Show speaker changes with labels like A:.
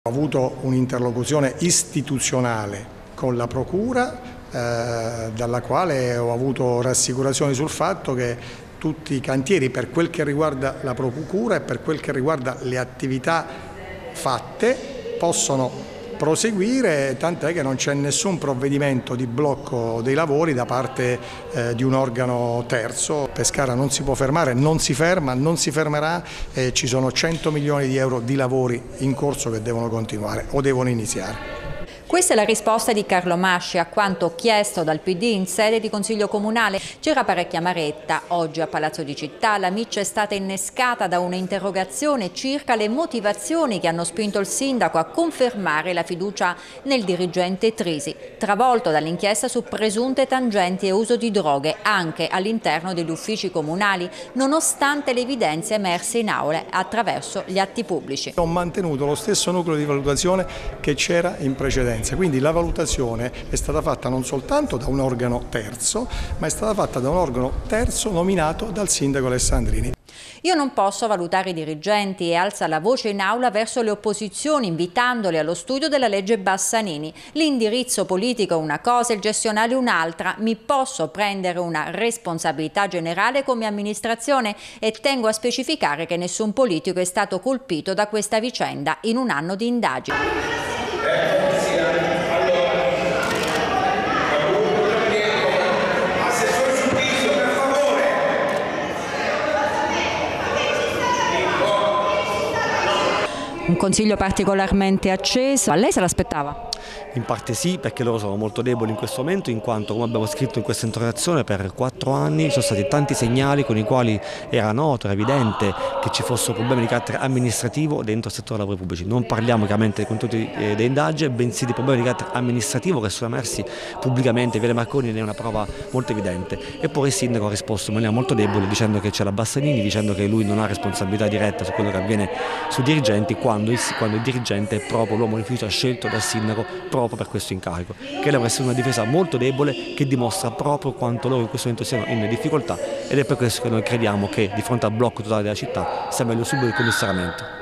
A: Ho avuto un'interlocuzione istituzionale con la Procura, dalla quale ho avuto rassicurazioni sul fatto che tutti i cantieri, per quel che riguarda la Procura e per quel che riguarda le attività fatte, possono proseguire, tant'è che non c'è nessun provvedimento di blocco dei lavori da parte di un organo terzo. Pescara non si può fermare, non si ferma, non si fermerà, ci sono 100 milioni di euro di lavori in corso che devono continuare o devono iniziare.
B: Questa è la risposta di Carlo Masci a quanto chiesto dal PD in sede di Consiglio Comunale. C'era parecchia amaretta. Oggi a Palazzo di Città la miccia è stata innescata da un'interrogazione circa le motivazioni che hanno spinto il sindaco a confermare la fiducia nel dirigente Trisi, travolto dall'inchiesta su presunte tangenti e uso di droghe anche all'interno degli uffici comunali, nonostante le evidenze emerse in aule attraverso gli atti pubblici.
A: Ho mantenuto lo stesso nucleo di valutazione che c'era in precedenza. Quindi la valutazione è stata fatta non soltanto da un organo terzo, ma è stata fatta da un organo terzo nominato dal sindaco Alessandrini.
B: Io non posso valutare i dirigenti e alza la voce in aula verso le opposizioni invitandole allo studio della legge Bassanini. L'indirizzo politico è una cosa, il gestionale un'altra. Mi posso prendere una responsabilità generale come amministrazione e tengo a specificare che nessun politico è stato colpito da questa vicenda in un anno di indagini. Un consiglio particolarmente acceso, a lei se l'aspettava?
C: In parte sì, perché loro sono molto deboli in questo momento, in quanto, come abbiamo scritto in questa interrogazione, per 4 anni ci sono stati tanti segnali con i quali era noto, era evidente che ci fossero problemi di carattere amministrativo dentro il settore dei lavori pubblici. Non parliamo chiaramente dei contenuti delle indagini, bensì di problemi di carattere amministrativo che sono emersi pubblicamente. Viale Marconi ne è una prova molto evidente. E poi il sindaco ha risposto in maniera molto debole dicendo che c'è la Bassanini, dicendo che lui non ha responsabilità diretta su quello che avviene sui dirigenti, quando il dirigente è proprio l'uomo di fiducia scelto dal sindaco proprio per questo incarico, che deve essere una difesa molto debole che dimostra proprio quanto loro in questo momento siano in difficoltà, ed è per questo che noi crediamo che di fronte al blocco totale della città sia meglio subito il commissariamento.